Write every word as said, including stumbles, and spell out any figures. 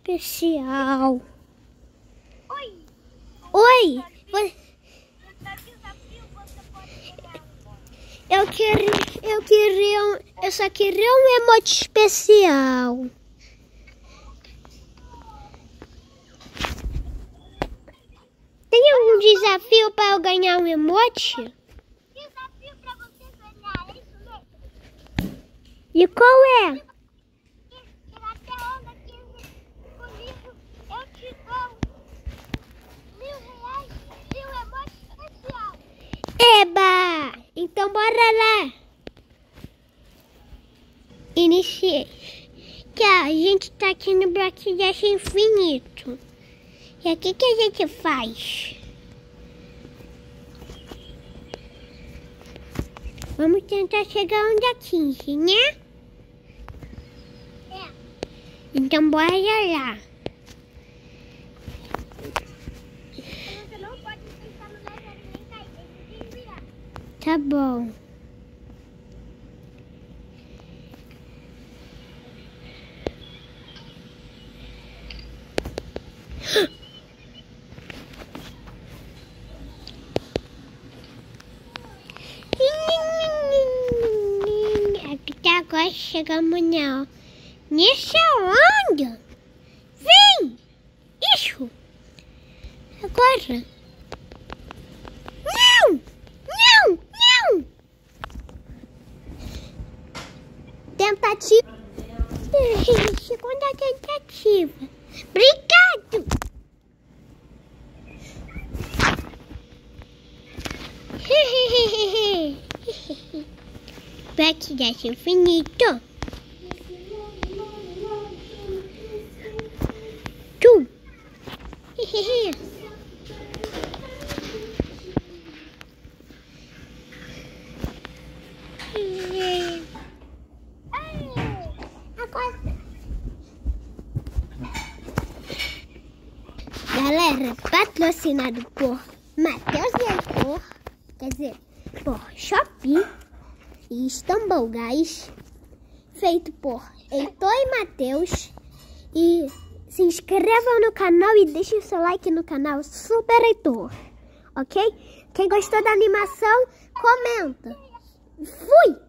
especial. Oi. Oi. Eu queria, eu queria, um, eu só queria um emote especial. Tem algum desafio para eu ganhar um emote? Desafio para você ganhar, é isso mesmo? E qual é? Tirar até onda quinze comigo, eu te dou mil reais e um emote especial. Eba! Então bora lá. Iniciei. Que a gente tá aqui no bloco de infinito. E aqui que a gente faz? Vamos tentar chegar onde é quinze, né? É. Então bora lá. Você não pode pensar no laser nem cair, tem que desviar. Tá bom. Aqui agora chegamos na nessa onda. Vem! Isso! Agora! Não! Não! Não! Tentativa. Segunda tentativa. Obrigado! Back desse infinito. Tu. Agora. Galera, patrocinado por Matheus e Heitor, quer dizer, por Shopee e Istanbul Gás, feito por Heitor e Matheus. E se inscrevam no canal e deixem seu like no canal Super Heitor, ok? Quem gostou da animação, comenta. Fui!